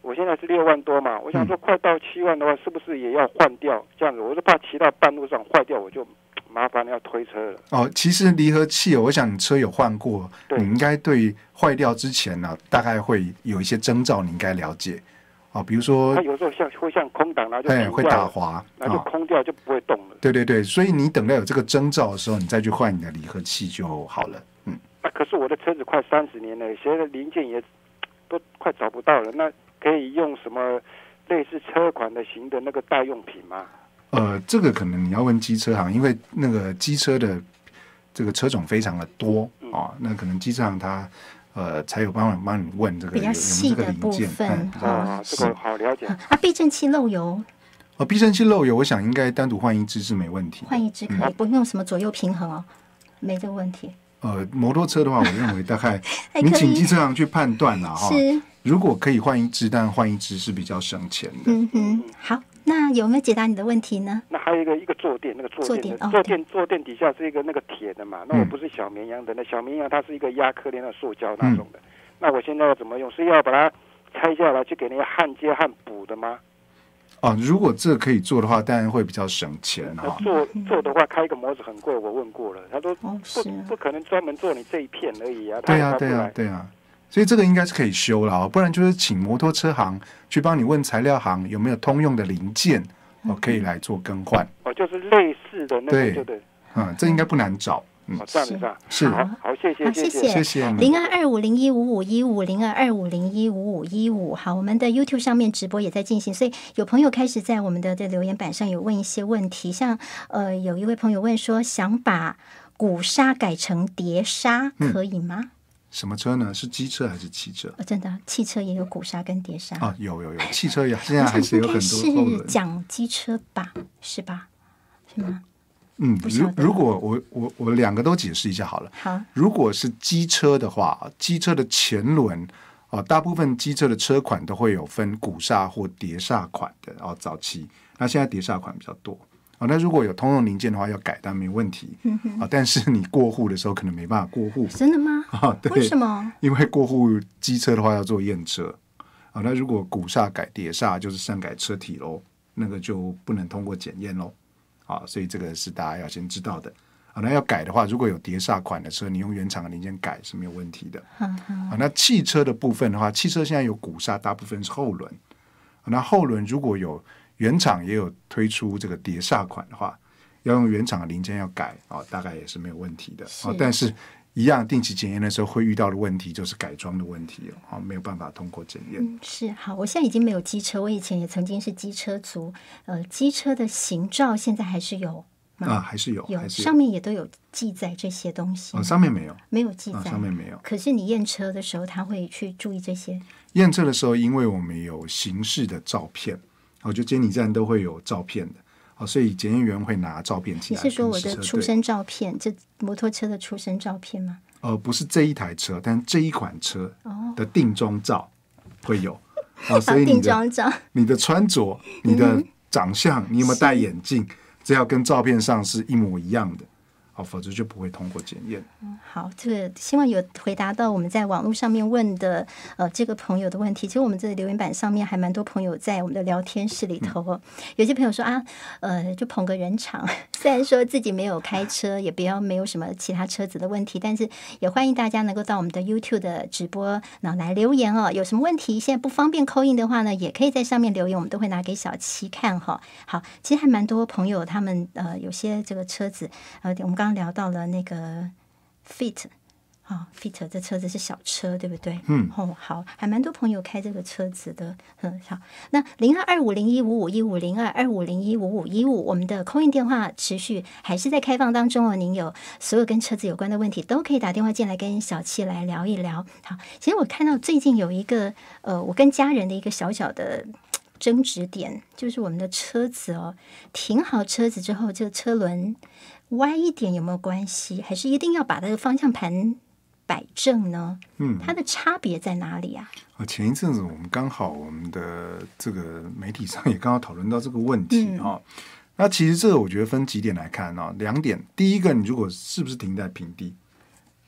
我现在是六万多嘛，我想说快到七万的话，是不是也要换掉？这样子，我就怕骑到半路上坏掉，我就麻烦要推车了。 哦，其实离合器，我想你车有换过，你应该对坏掉之前呢、啊，大概会有一些征兆，你应该了解。哦，比如说它有时候像会像空档，然后就停掉了， 会打滑， 然后就空掉就不会动了。 对对对，所以你等到有这个征兆的时候，你再去换你的离合器就好了。嗯， 那、啊、可是我的车子快三十年了，现在零件也都快找不到了，那可以用什么类似车款的型的那个代用品吗？ 呃，这个可能你要问机车行，因为那个机车的这个车种非常的多啊、嗯哦，那可能机车行它呃才有办法帮你问这个比较细的部分啊，这个好了解啊。避震器漏油， 哦，避震器漏油，我想应该单独换一支是没问题， 换一支可以，嗯、不用什么左右平衡哦，没这个问题。 呃，摩托车的话，我认为大概你请机车行去判断啦哈。 是， 如果可以换一支，但换一支是比较省钱的。 嗯哼，好，那有没有解答你的问题呢？ 那还有一个一个坐垫，那个坐垫，坐垫坐垫底下是一个那个铁的嘛？那我不是小绵羊的，那小绵羊它是一个压克力的塑胶那种的。嗯、那我现在要怎么用？是要把它拆下来去给那个焊接焊补的吗？ 哦，如果这可以做的话，当然会比较省钱哈、哦。 做做的话，开一个模子很贵，我问过了，他说不、哦、不可能专门做你这一片而已啊。 对啊，对啊，对啊。所以这个应该是可以修了哦，不然就是请摩托车行去帮你问材料行有没有通用的零件，哦，可以来做更换。 哦，就是类似的那个，对对， 嗯，这应该不难找。 嗯，这样子啊， 是， 好，好，谢谢， 谢谢，谢谢。 零二二五零一五五一五零二二五零一五五一五，好，我们的 YouTube 上面直播也在进行，所以有朋友开始在我们的这留言板上有问一些问题，像呃，有一位朋友问说，想把鼓刹改成碟刹，可以吗？嗯， 什么车呢？是机车还是汽车？ 哦，真的，汽车也有鼓刹跟碟刹啊，有有有，汽车也现在还是有很多后轮。 是讲机车吧？是吧？是吗？ 嗯，如如果我我我两个都解释一下好了。 好， 如果是机车的话，机车的前轮哦，大部分机车的车款都会有分鼓刹或碟刹款的哦，早期那现在碟刹款比较多哦。那如果有通用零件的话，要改当然没问题啊、嗯哦。但是你过户的时候可能没办法过户。 真的吗？ 啊、哦，对， 为什么？ 因为过户机车的话要做验车啊、哦。那如果鼓刹改碟刹，就是擅改车体喽，那个就不能通过检验喽。啊，所以这个是大家要先知道的。啊，那要改的话，如果有碟刹款的车，你用原厂的零件改是没有问题的。 嗯、 啊，那汽车的部分的话，汽车现在有鼓刹，大部分是后轮。啊、那后轮如果有原厂也有推出这个碟刹款的话，要用原厂的零件要改啊，大概也是没有问题的。啊，但是一样定期检验的时候会遇到的问题就是改装的问题啊，没有办法通过检验。 嗯，是好，我现在已经没有机车，我以前也曾经是机车族。呃，机车的行照现在还是有吗？ 啊，还是有， 有， 还是有上面也都有记载这些东西。 哦，上面没有， 没有记载、 哦，上面没有。 可是你验车的时候，他会去注意这些。 验车的时候，因为我们有形式的照片，哦，就监理站都会有照片的。哦，所以检验员会拿照片起来。 你是说我的出生照片，这摩托车的出生照片吗？ 呃，不是这一台车，但这一款车的定妆照会有。哦，所以你的你的穿着、你的长相，你有没有戴眼镜，这要跟照片上是一模一样的。哦，否则就不会通过检验。 嗯，好，这个希望有回答到我们在网络上面问的呃这个朋友的问题。其实我们这个留言板上面还蛮多朋友在我们的聊天室里头、哦嗯、有些朋友说啊，呃，就捧个人场，虽然说自己没有开车，也不要没有什么其他车子的问题，但是也欢迎大家能够到我们的 YouTube 的直播然后来留言哦。有什么问题现在不方便call in的话呢，也可以在上面留言，我们都会拿给小七看哈、哦。好，其实还蛮多朋友他们呃有些这个车子呃我们刚刚聊到了那个 Fit 啊、哦、，Fit 这车子是小车，对不对？ 嗯， 哦，好，还蛮多朋友开这个车子的。嗯，好，那零二二五零一五五一五零二二五零一五五一五，我们的 call in 电话持续还是在开放当中哦。您有所有跟车子有关的问题，都可以打电话进来跟小七来聊一聊。好，其实我看到最近有一个呃，我跟家人的一个小小的争执点，就是我们的车子哦，停好车子之后，这个车轮歪一点有没有关系？还是一定要把这个方向盘摆正呢？ 嗯， 它的差别在哪里啊？ 啊，前一阵子我们刚好我们的这个媒体上也刚好讨论到这个问题啊、嗯哦。那其实这个我觉得分几点来看啊、哦，两点。第一个，你如果是不是停在平地？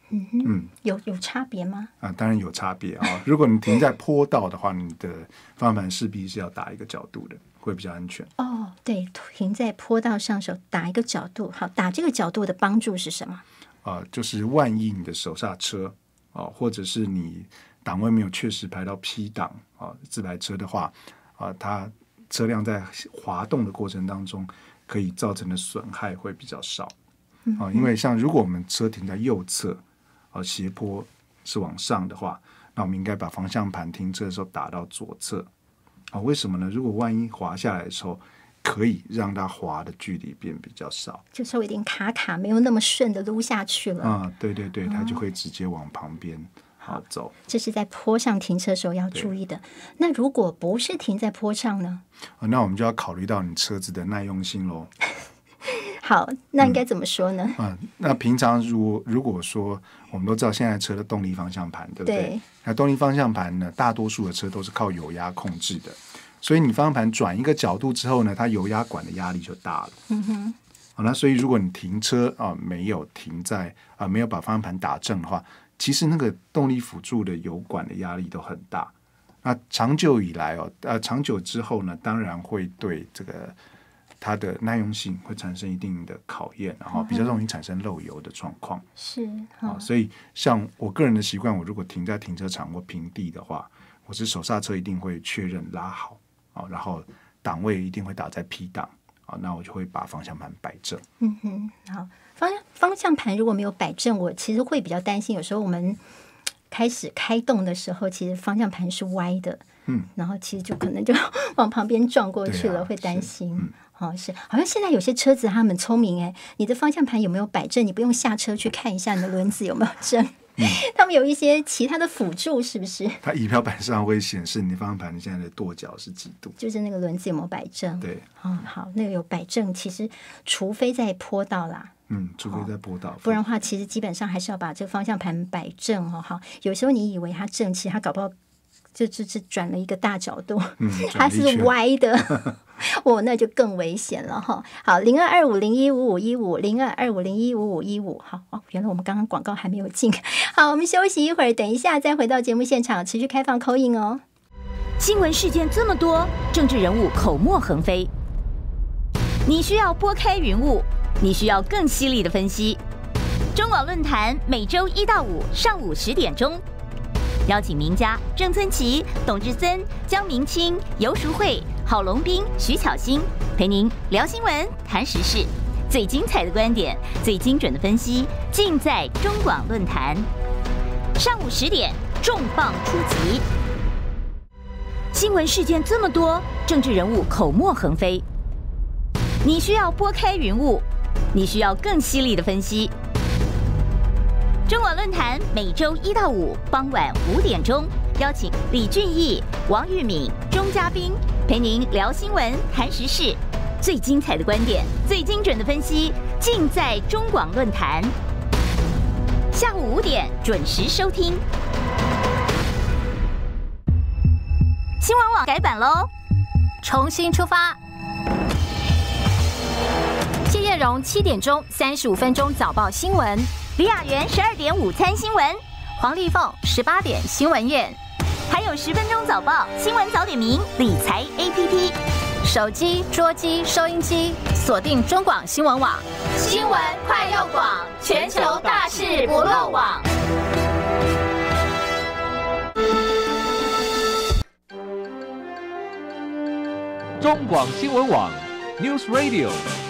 嗯哼，嗯，有有差别吗？ 啊，当然有差别啊、哦。如果你停在坡道的话，你的方向盘势必是要打一个角度的，会比较安全。 哦，对，停在坡道上手打一个角度，好，打这个角度的帮助是什么？ 啊、呃，就是万一你的手刹车啊、呃，或者是你档位没有确实排到 P 档啊、呃，自排车的话啊、呃，它车辆在滑动的过程当中，可以造成的损害会比较少啊、 嗯呃。因为像如果我们车停在右侧。呃，斜坡是往上的话，那我们应该把方向盘停车的时候打到左侧啊、呃？为什么呢？如果万一滑下来的时候，可以让它滑的距离变比较少， 就稍微有点卡卡，没有那么顺的撸下去了啊、嗯。对对对，它就会直接往旁边好走。 这是在坡上停车的时候要注意的。那如果不是停在坡上呢？ 呃、那我们就要考虑到你车子的耐用性咯。 好，那应该怎么说呢？ 嗯，嗯那平常如果如果说我们都知道现在车的动力方向盘，对不对？ 对。 那动力方向盘呢，大多数的车都是靠油压控制的，所以你方向盘转一个角度之后呢，它油压管的压力就大了。 嗯哼。 好，那所以如果你停车啊、呃、没有停在啊、呃、没有把方向盘打正的话，其实那个动力辅助的油管的压力都很大。那长久以来哦，呃，长久之后呢，当然会对这个。它的耐用性会产生一定的考验，然后比较容易产生漏油的状况。 是啊、哦，所以像我个人的习惯，我如果停在停车场或平地的话，我是手刹车一定会确认拉好啊、哦，然后档位一定会打在 P 档啊、哦，那我就会把方向盘摆正。 嗯哼，好，方方向盘如果没有摆正，我其实会比较担心，有时候我们开始开动的时候，其实方向盘是歪的，嗯，然后其实就可能就往旁边撞过去了，啊、会担心。哦，是，好像现在有些车子他们聪明哎，你的方向盘有没有摆正？你不用下车去看一下你的轮子有没有正，嗯、他们有一些其他的辅助，是不是？ 它仪表板上会显示你方向盘现在的跺脚是几度， 就是那个轮子有没有摆正？ 对， 哦，好，那个有摆正，其实除非在坡道啦。 嗯，除非在坡道、哦， 不然的话，其实基本上还是要把这个方向盘摆正哦。好，有时候你以为它正，其实它搞不好就就就转了一个大角度，嗯、它是歪的。哦，那就更危险了哈。好，零二二五零一五五一五，零二二五零一五五一五。好哦，原来我们刚刚广告还没有进。好，我们休息一会儿，等一下再回到节目现场，持续开放 call in 哦。 新闻事件这么多，政治人物口沫横飞，你需要拨开云雾，你需要更犀利的分析。中广论坛每周一到五上午十点钟。邀请名家郑村琪、董志森、江明清、游淑慧、郝龙斌、徐巧芯陪您聊新闻、谈时事，最精彩的观点、最精准的分析，尽在中广论坛。上午十点重磅出击。新闻事件这么多，政治人物口沫横飞，你需要拨开云雾，你需要更犀利的分析。中广论坛每周一到五傍晚五点钟，邀请李俊毅、王玉敏、钟嘉宾陪您聊新闻、谈时事，最精彩的观点、最精准的分析，尽在中广论坛。下午五点准时收听。新闻网改版喽， 重新出发。谢叶荣七点钟三十五分钟早报新闻。 李雅媛十二点午餐新闻， 黄丽凤十八点新闻宴， 还有十分钟早报新闻早点名理财 A P P， 手机、桌机、收音机锁定中广新闻网， 新闻快又广，全球大事不漏网。 中广新闻网 News Radio。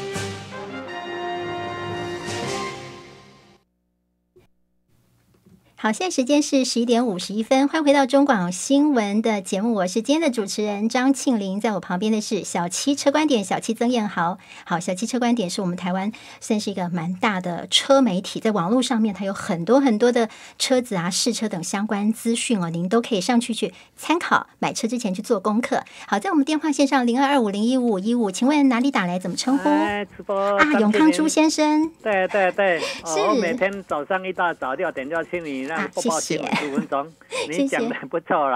好，现在时间是十一点五十一分，欢迎回到中广新闻的节目，我是今天的主持人张庆玲，在我旁边的是小七车观点，小七曾燕豪。好，小七车观点是我们台湾算是一个蛮大的车媒体，在网络上面它有很多很多的车子啊、试车等相关资讯哦，您都可以上去去参考，买车之前去做功课。好，在我们电话线上零二二五零一五五一五，请问哪里打来？怎么称呼？ 哎，直播啊，永康朱先生。 对对对， 是、 哦、我每天早上一大早六点就要听你。 啊， 播报新闻十五分钟，你讲的不错啦。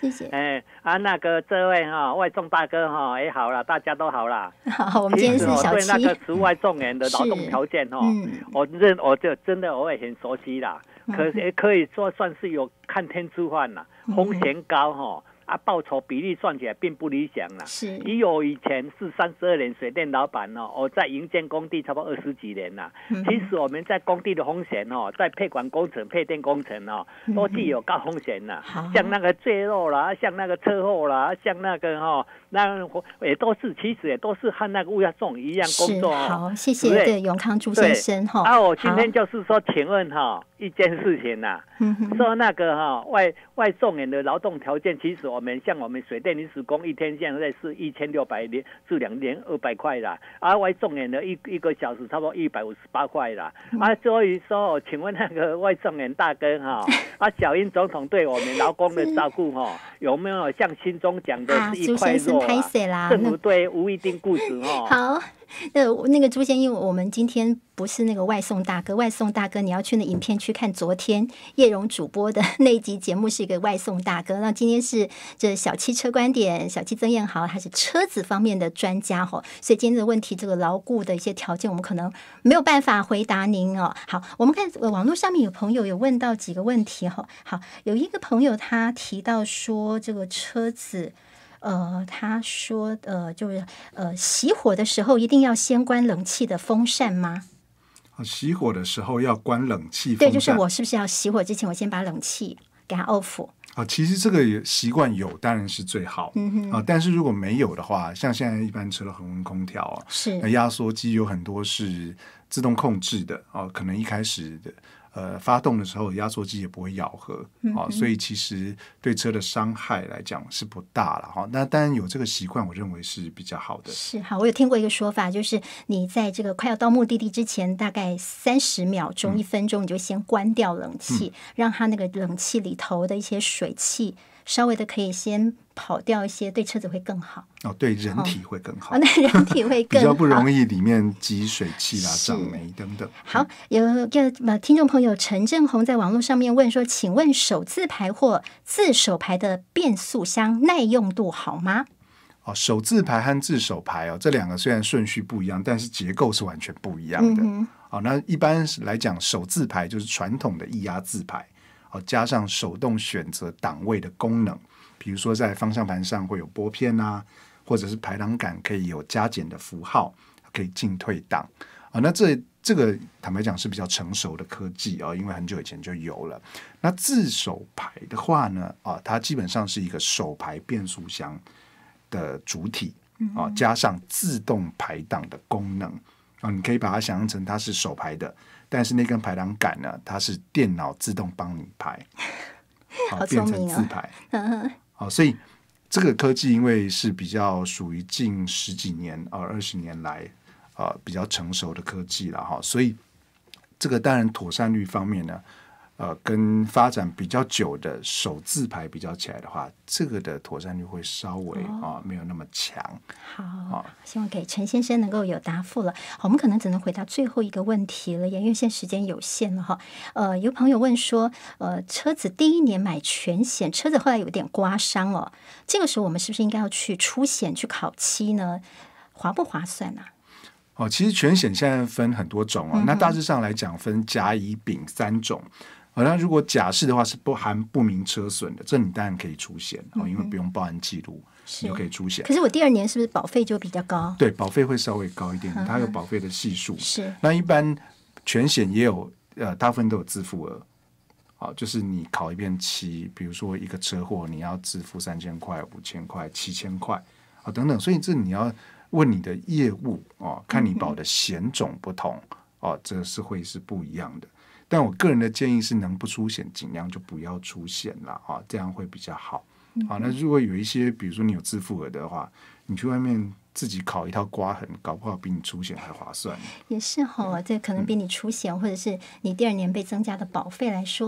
谢谢。 哎啊，那个这位哈外送大哥哈，哎好了，大家都好了。 好，我们今天是小七。 对那个除外送员的劳动条件哈，嗯、我认我就真的我也很熟悉啦。可也可以说算是有看天吃饭啦，风险高哈。啊，报酬比例算起来并不理想啦。 是， 以我以前是三十二年水电老板哦，我在营建工地差不多二十几年啦。嗯、其实我们在工地的风险哦，在配管工程、配电工程哦，都具有高风险啦。嗯、像那个坠落啦，像那个车祸啦，像那个哈、哦，那也都是其实也都是和那个物业送一样工作、哦。 好，谢谢这永康朱先生哈。 啊，我今天就是说，请问哈、哦，一件事情呐、啊，嗯、说那个哈、哦、外外送员的劳动条件，其实我们像我们水电临时工一天现在是一千六百至两千二百块啦，啊外送员的一一个小时差不多一百五十八块啦，嗯、啊所以说，请问那个外送员大哥哈，啊小英总统对我们劳工的照顾哈，有没有像心中讲的是一块肉啊？政府对无一定固执哈。 好。那那个朱先生，因为我们今天不是那个外送大哥，外送大哥你要去那影片去看昨天叶蓉主播的那一集节目，是一个外送大哥。那今天是这小汽车观点，小汽曾彦豪他是车子方面的专家哈，所以今天的问题，这个牢固的一些条件，我们可能没有办法回答您哦。好，我们看网络上面有朋友有问到几个问题哈。好，有一个朋友他提到说，这个车子。呃，他说，呃，就是呃，熄火的时候一定要先关冷气的风扇吗？ 熄火的时候要关冷气风扇， 对，就是我是不是要熄火之前，我先把冷气给它 off？ 啊，其实这个习惯有当然是最好，嗯哼啊，但是如果没有的话，像现在一般车的恒温空调啊， 是压缩机有很多是自动控制的啊，可能一开始的。呃，发动的时候压缩机也不会咬合，嗯哦、所以其实对车的伤害来讲是不大了哈。那当然有这个习惯，我认为是比较好的。 是好，我有听过一个说法，就是你在这个快要到目的地之前，大概三十秒钟、一、嗯、分钟，你就先关掉冷气，嗯、让它那个冷气里头的一些水汽稍微的可以先跑掉一些，对车子会更好。 哦，对人体会更好。 哦，那人体会更好， 比较不容易里面积水汽啦、长霉等等。 好，有个听众朋友陈正宏在网络上面问说：“请问手自排或自手排的变速箱耐用度好吗？” 哦，手自排和自手排哦，这两个虽然顺序不一样，但是结构是完全不一样的。嗯、哦，那一般来讲，手自排就是传统的液压自排，哦，加上手动选择档位的功能，比如说在方向盘上会有拨片啊。或者是排挡杆可以有加减的符号，可以进退档啊。那这这个坦白讲是比较成熟的科技啊，因为很久以前就有了。那自手排的话呢，啊，它基本上是一个手排变速箱的主体啊，加上自动排档的功能啊。你可以把它想象成它是手排的，但是那根排挡杆呢，它是电脑自动帮你排， 好聪明哦， 变成自排。好，所以。这个科技因为是比较属于近十几年啊二十年来啊、呃、比较成熟的科技了哈，所以这个当然妥善率方面呢，呃，跟发展比较久的手自排比较起来的话，这个的妥善率会稍微、哦、啊没有那么强。 好，啊、希望给陈先生能够有答复了。好，我们可能只能回答最后一个问题了，因为现在时间有限了哈。呃，有朋友问说，呃，车子第一年买全险，车子后来有点刮伤哦，这个时候我们是不是应该要去出险去烤漆呢？划不划算啊？ 哦，其实全险现在分很多种哦，嗯、那大致上来讲分甲、乙、丙三种。哦、那如果甲式的话是不含不明车损的，这你当然可以出险哦，因为不用报案记录，你就可以出险。 可是我第二年是不是保费就比较高？ 对，保费会稍微高一点，嗯、它有保费的系数。 是， 那一般全险也有，呃，大部分都有自付额。哦，就是你考一遍漆，比如说一个车祸，你要自付三千块、五千块、七千块啊等等，所以这你要问你的业务哦，看你保的险种不同哦，这是会是不一样的。但我个人的建议是，能不出险尽量就不要出险了啊，这样会比较好。好，那如果有一些，比如说你有自付额的话，你去外面自己烤一套刮痕，搞不好比你出险还划算。 也是哈、哦，这可能比你出险、嗯、或者是你第二年被增加的保费来说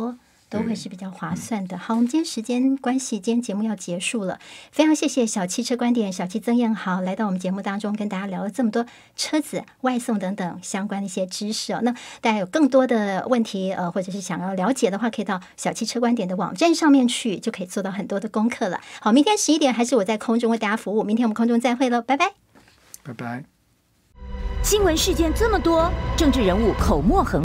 都会是比较划算的。好，我们今天时间关系，今天节目要结束了，非常谢谢小汽车观点小汽曾彦豪来到我们节目当中，跟大家聊了这么多车子外送等等相关的一些知识哦。那大家有更多的问题呃，或者是想要了解的话，可以到小汽车观点的网站上面去，就可以做到很多的功课了。好，明天十一点还是我在空中为大家服务，明天我们空中再会喽，拜拜， 拜拜。 新闻事件这么多，政治人物口沫横